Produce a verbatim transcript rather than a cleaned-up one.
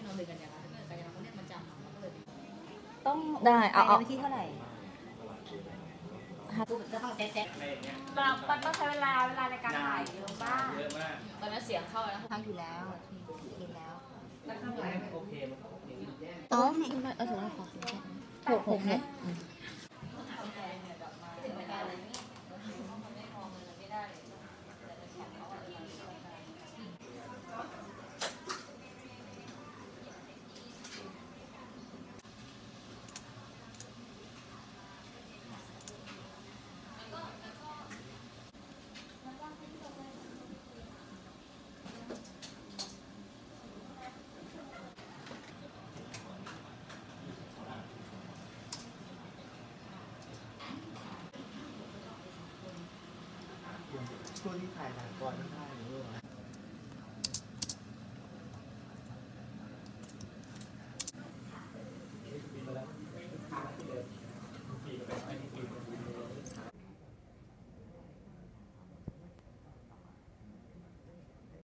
นอนดึกกันอย่างไรแต่อย่างเราเนี่ยมันจำเราก็เลยต้องได้เอาเอาไปที่เท่าไหร่จะต้องเซ็ตเซ็ตเรามันต้องใช้เวลาเวลาในการถ่ายเยอะมากเยอะมากตอนนั้นเสียงเข้าแล้วทำอยู่แล้วเห็นแล้วถ้าข้างหลังไม่โอเคมันก็โอเคอ๋อไม่ไม่เออถูกแล้วขอสิหกหกเนี่ยช่วงที่ถ่ายหนังก่อนไม่ได้หรือว่า